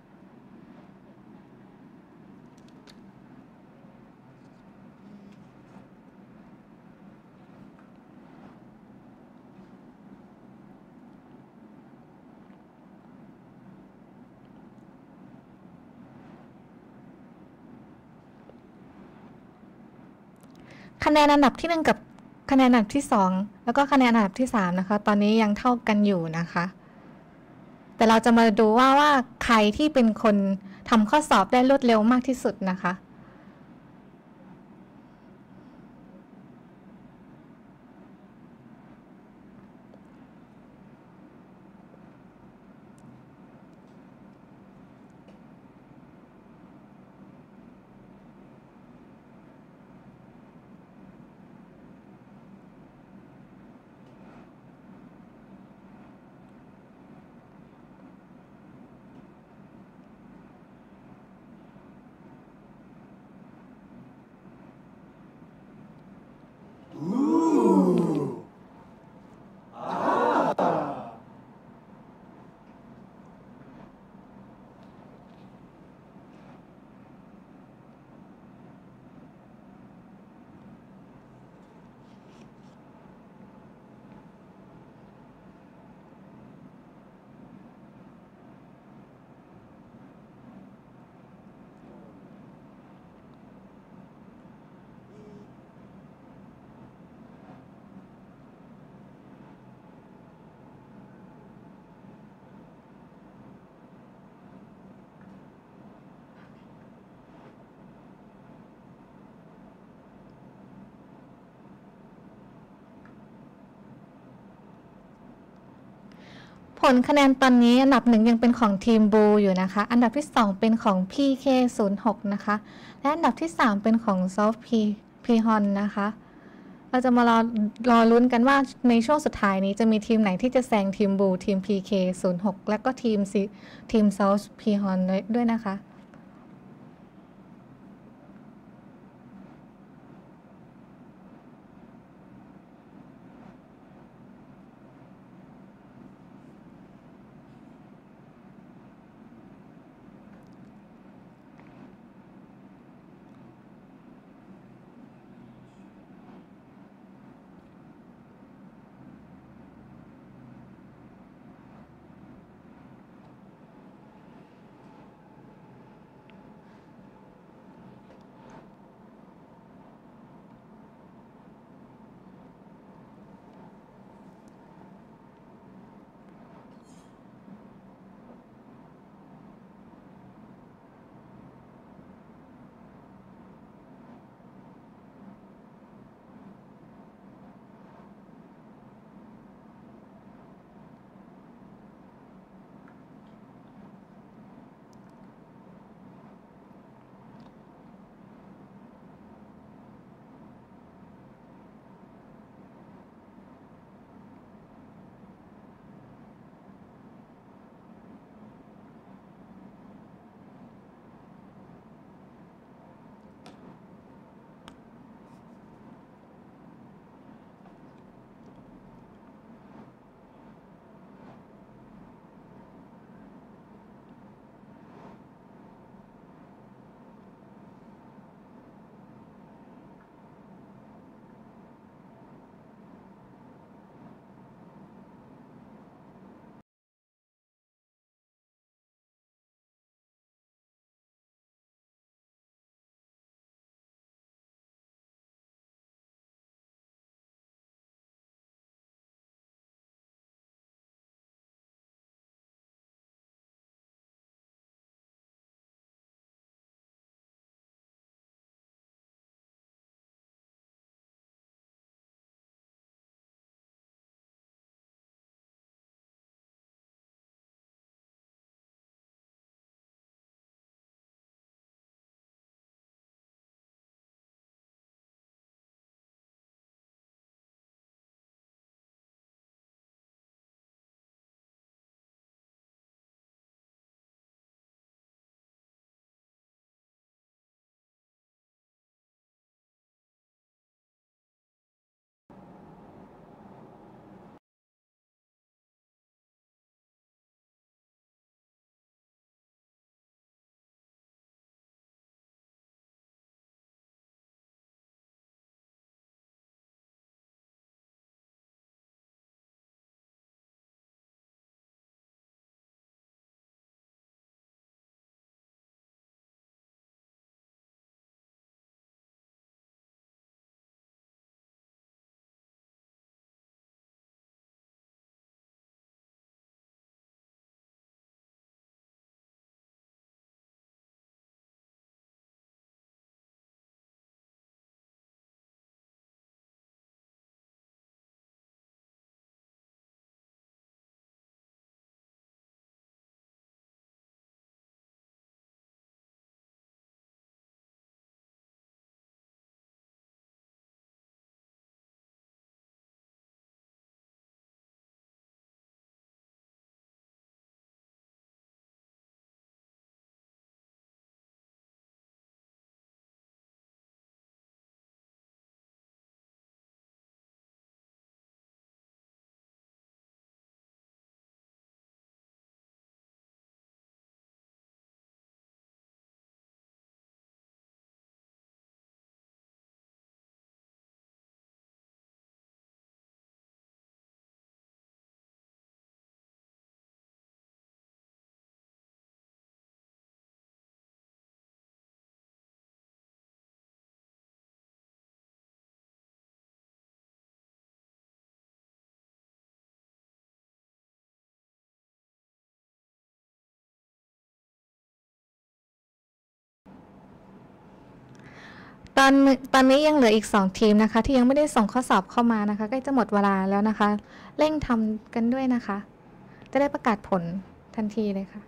คะแนนอันดับที่1กับคะแนนอันดับที่2แล้วก็คะแนนอันดับที่3นะคะตอนนี้ยังเท่ากันอยู่นะคะแต่เราจะมาดูว่าใครที่เป็นคนทำข้อสอบได้รวดเร็วมากที่สุดนะคะผลคะแนนตอนนี้อันดับ1ยังเป็นของทีม Blue อยู่นะคะอันดับที่2เป็นของ PK06 นะคะและอันดับที่3เป็นของ Soft Pihon นะคะเราจะมารอลุ้นกันว่าในช่วงสุดท้ายนี้จะมีทีมไหนที่จะแซงทีม Blue ทีม PK06 และก็ทีม Soft Pihon ด้วยนะคะตอนนี้ยังเหลืออีก2ทีมนะคะที่ยังไม่ได้ส่งข้อสอบเข้ามานะคะใกล้จะหมดเวลาแล้วนะคะเร่งทำกันด้วยนะคะจะได้ประกาศผลทันทีเลยค่ะ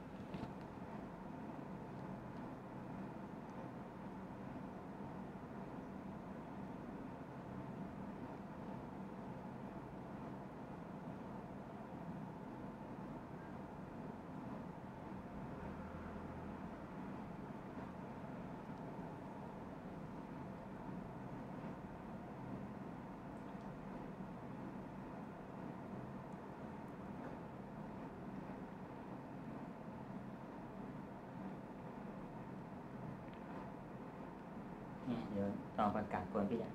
เดี๋ยวต่อประกาศผลพี่ใหญ่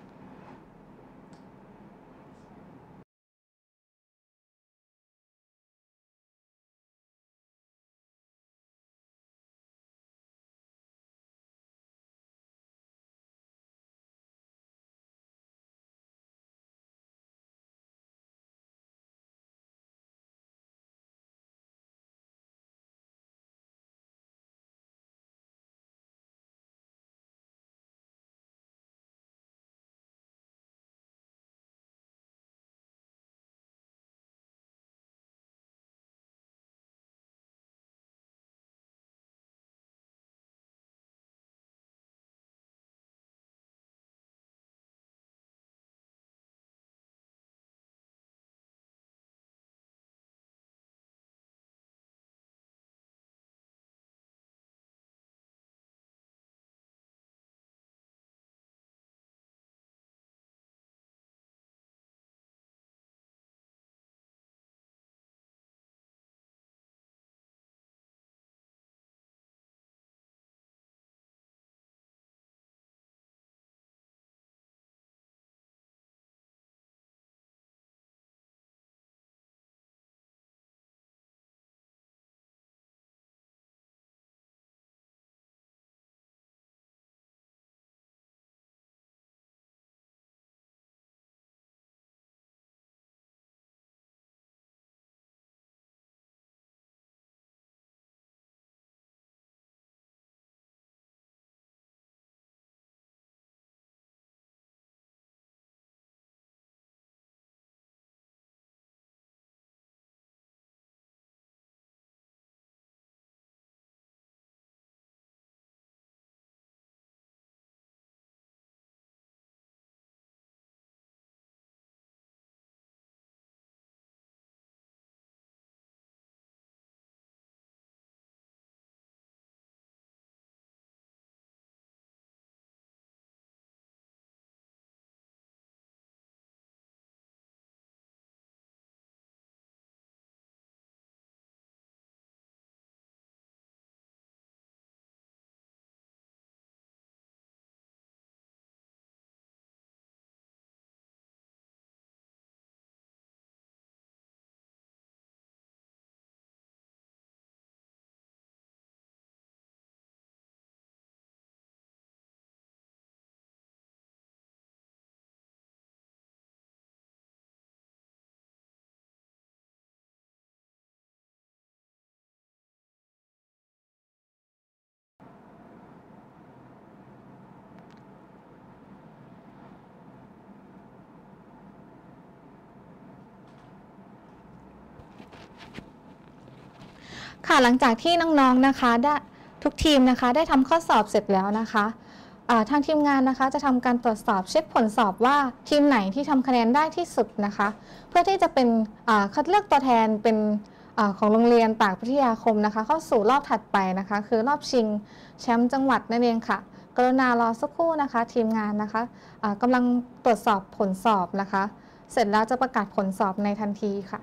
ค่ะหลังจากที่น้องๆนะคะทุกทีมนะคะได้ทำข้อสอบเสร็จแล้วนะคะทางทีมงานนะคะจะทำการตรวจสอบเช็คผลสอบว่าทีมไหนที่ทำคะแนนได้ที่สุดนะคะเพื่อที่จะเป็นคัดเลือกตัวแทนเป็นของโรงเรียนตากพิทยาคมนะคะเข้าสู่รอบถัดไปนะคะคือรอบชิงแชมป์จังหวัดนั่นเองค่ะกรุณารอสักครู่นะคะทีมงานนะคะกำลังตรวจสอบผลสอบนะคะเสร็จแล้วจะประกาศผลสอบในทันทีค่ะ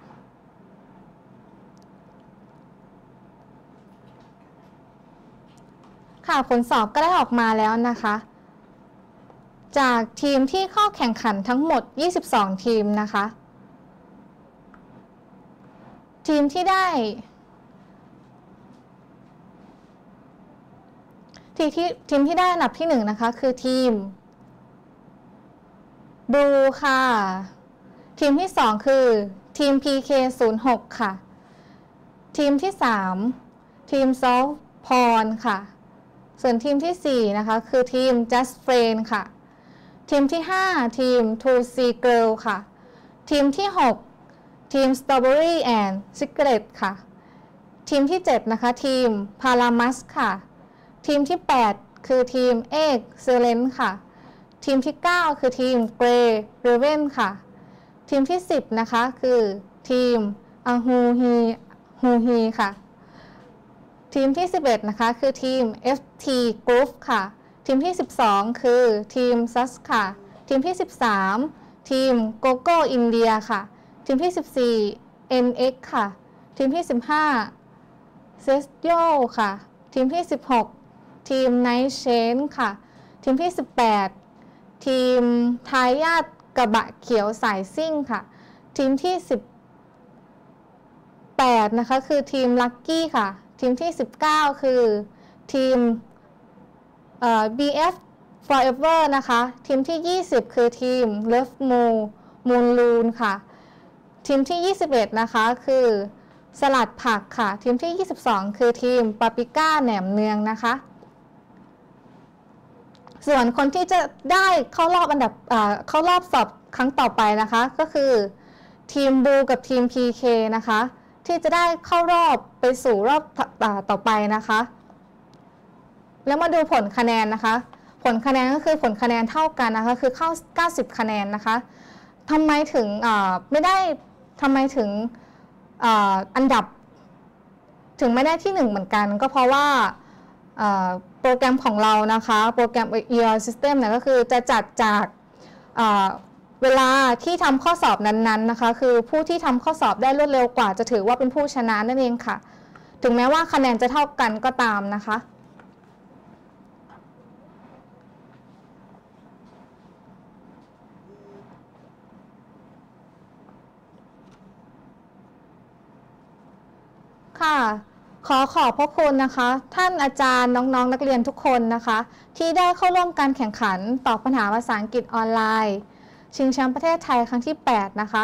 ผลสอบก็ได้ออกมาแล้วนะคะจากทีมที่เข้าแข่งขันทั้งหมด22ทีมนะคะทีมที่ได้อันดับที่1นะคะคือทีมบลูค่ะทีมที่2คือทีม PK06 ค่ะทีมที่3ทีมซอฟพรค่ะส่วนทีมที่4นะคะคือทีม Just Friend ค่ะทีมที่5ทีม To See Girl ค่ะทีมที่6ทีม Strawberry and Secret ค่ะทีมที่7นะคะทีม Paramus ค่ะทีมที่8คือทีม Excellent ค่ะทีมที่9คือทีม Grey Raven ค่ะทีมที่10นะคะคือทีม Ahuhi ค่ะทีมที่11นะคะคือทีม FT Group ค่ะทีมที่12คือทีม Sus ค่ะทีมที่13ทีม Gogo India ค่ะทีมที่14 NX ค่ะทีมที่15 Sesyo ค่ะทีมที่16ทีม Night Change ค่ะทีมที่18ทีมทายาทกระบะเขียวสายซิ่งค่ะทีมที่18นะคะคือทีม Lucky ค่ะทีมที่19คือทีมBF Forever นะคะทีมที่20คือทีม Love Moon ค่ะทีมที่21นะคะคือสลัดผักค่ะทีมที่22คือทีมปาปิก้าแหนมเนืองนะคะส่วนคนที่จะได้เข้ารอบเข้ารอบสอบครั้งต่อไปนะคะก็คือทีมบูกับทีม PK นะคะที่จะได้เข้ารอบไปสู่รอบต่อไปนะคะแล้วมาดูผลคะแนนนะคะผลคะแนนก็คือผลคะแนนเท่ากันนะคะคือเข้า90คะแนนนะคะทำไมถึงอันดับถึงไม่ได้ที่1เหมือนกันก็เพราะว่าโปรแกรมของเรานะคะโปรแกรม EOL System เนี่ยก็คือจะจัดจากเวลาที่ทำข้อสอบนั้นๆนะคะคือผู้ที่ทำข้อสอบได้รวดเร็วกว่าจะถือว่าเป็นผู้ชนะนั่นเองค่ะถึงแม้ว่าคะแนนจะเท่ากันก็ตามนะคะค่ะขอบพระคุณนะคะท่านอาจารย์น้องๆนักเรียนทุกคนนะคะที่ได้เข้าร่วมการแข่งขันตอบปัญหาภาษาอังกฤษออนไลน์ชิงแชมป์ประเทศไทยครั้งที่8นะคะ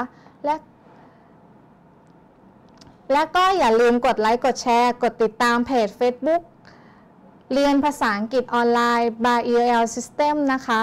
และก็อย่าลืมกดไลค์กดแชร์กดติดตามเพจ Facebook เรียนภาษาอังกฤษออนไลน์ by EOL System นะคะ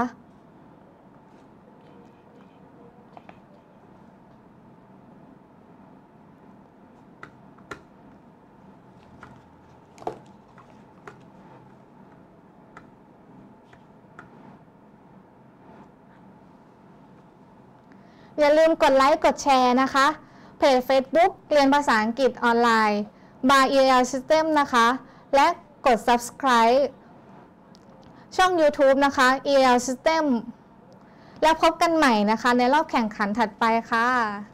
อย่าลืมกดไลค์กดแชร์นะคะเพจ Facebook เรียนภาษาอังกฤษออนไลน์ by EOL System นะคะและกด Subscribe ช่อง YouTube นะคะ EOL System แล้วพบกันใหม่นะคะในรอบแข่งขันถัดไปค่ะ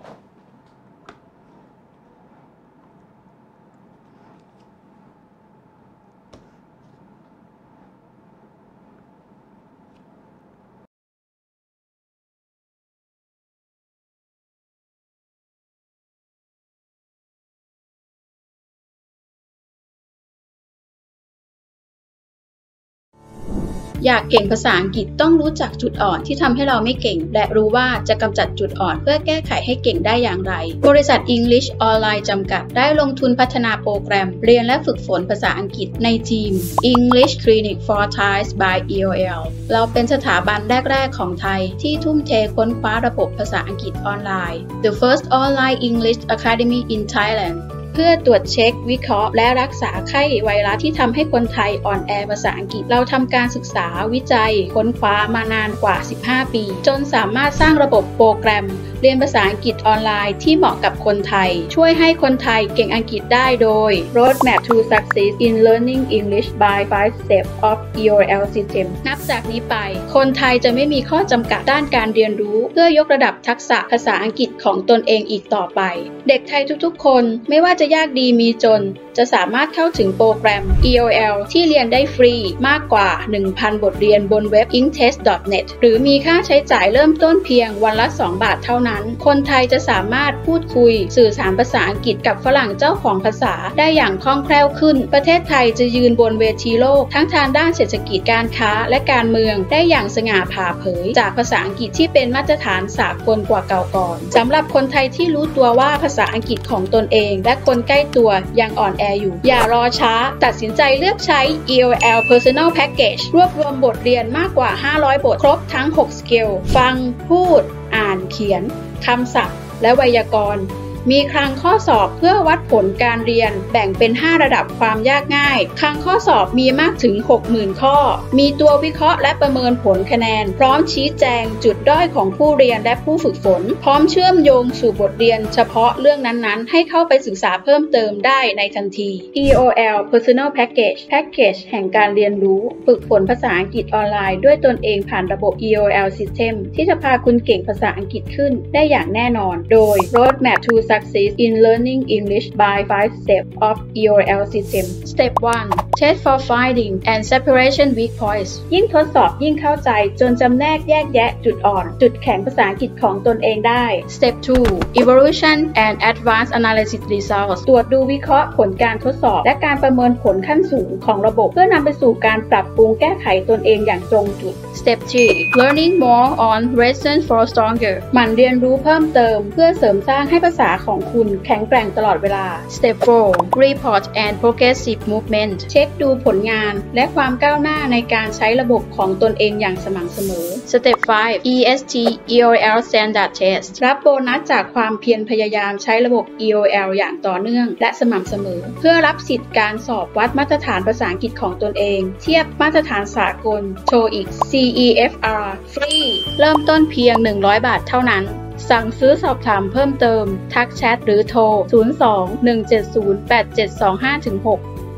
อยากเก่งภาษาอังกฤษต้องรู้จักจุดอ่อนที่ทำให้เราไม่เก่งและรู้ว่าจะกำจัดจุดอ่อนเพื่อแก้ไขให้เก่งได้อย่างไรบริษัท English Online จำกัดได้ลงทุนพัฒนาโปรแกรมเรียนและฝึกฝนภาษาอังกฤษในทีม English Clinic for Thais by EOL เราเป็นสถาบันแรกๆของไทยที่ทุ่มเทค้นคว้าระบบภาษาอังกฤษออนไลน์ The first online English Academy in Thailandเพื่อตรวจเช็ควิเคราะห์และรักษาไข้ไวรัสที่ทำให้คนไทยอ่อนแอภาษาอังกฤษเราทำการศึกษาวิจัยค้นคว้ามานานกว่า15ปีจนสามารถสร้างระบบโปรแกรมเรียนภาษาอังกฤษออนไลน์ที่เหมาะกับคนไทยช่วยให้คนไทยเก่งอังกฤษได้โดย Roadmap to Success in Learning English by 5 Steps of EOL System นับจากนี้ไปคนไทยจะไม่มีข้อจำกัดด้านการเรียนรู้เพื่อยกระดับทักษะภาษาอังกฤษของตนเองอีกต่อไปเด็กไทยทุกๆคนไม่ว่าจะยากดีมีจนจะสามารถเข้าถึงโปรแกรม EOL ที่เรียนได้ฟรีมากกว่า 1,000 บทเรียนบนเว็บ inkTest.net หรือมีค่าใช้จ่ายเริ่มต้นเพียงวันละ2 บาทเท่านั้นนั้นคนไทยจะสามารถพูดคุยสื่อสารภาษาอังกฤษกับฝรั่งเจ้าของภาษาได้อย่างคล่องแคล่วขึ้นประเทศไทยจะยืนบนเวทีโลกทั้งทางด้านเศรษฐกิจการค้าและการเมืองได้อย่างสง่าผ่าเผยจากภาษาอังกฤษที่เป็นมาตรฐานสากลกว่าเก่าก่อนสำหรับคนไทยที่รู้ตัวว่าภาษาอังกฤษของตนเองและคนใกล้ตัวยังอ่อนแออยู่อย่ารอช้าตัดสินใจเลือกใช้ EOL Personal Package รวบรวมบทเรียนมากกว่า500บทครบทั้ง6สกิลฟังพูดอ่านเขียนคำศัพท์และไวยากรณ์มีคลังข้อสอบเพื่อวัดผลการเรียนแบ่งเป็น5ระดับความยากง่ายคลังข้อสอบมีมากถึง 60,000 ข้อมีตัววิเคราะห์และประเมินผลคะแนนพร้อมชี้แจงจุดด้อยของผู้เรียนและผู้ฝึกฝนพร้อมเชื่อมโยงสู่บทเรียนเฉพาะเรื่องนั้นๆให้เข้าไปศึกษาเพิ่มเติมได้ในทันที EOL Personal Package แพ็กเกจแห่งการเรียนรู้ฝึกฝนภาษาอังกฤษออนไลน์ด้วยตนเองผ่านระบบ EOL System ที่จะพาคุณเก่งภาษาอังกฤษขึ้นได้อย่างแน่นอนโดย Roadmap to Success in Learning English by 5 Steps of EOL System Step 1 Test for Finding and Separation Weak Points ยิ่งทดสอบยิ่งเข้าใจจนจำแนกแยกแยะจุดอ่อนจุดแข็งภาษาอังกฤษของตนเองได้ Step 2 Evaluation and Advanced Analysis Results ตรวจดูวิเคราะห์ผลการทดสอบและการประเมินผลขั้นสูงของระบบเพื่อนำไปสู่การปรับปรุงแก้ไขตนเองอย่างตรงจุด Step 3 Learning more on lessons for stronger หมั่นเรียนรู้เพิ่มเติมเพื่อเสริมสร้างให้ภาษาของคุณแข็งแกร่งตลอดเวลา Step 4 Report and Progressive Movement เช็คดูผลงานและความก้าวหน้าในการใช้ระบบของตนเองอย่างสม่ำเสมอ Step 5 EST EOL Standard Test รับโบนัสจากความเพียรพยายามใช้ระบบ EOL อย่างต่อเนื่องและสม่ำเสมอเพื่อรับสิทธิ์การสอบวัดมาตรฐานภาษาอังกฤษของตนเองเทียบมาตรฐานสากล TOEIC CEFR ฟรีเริ่มต้นเพียง100 บาทเท่านั้นสั่งซื้อสอบถามเพิ่มเติมทักแชทหรือโทร 02-170-8725-6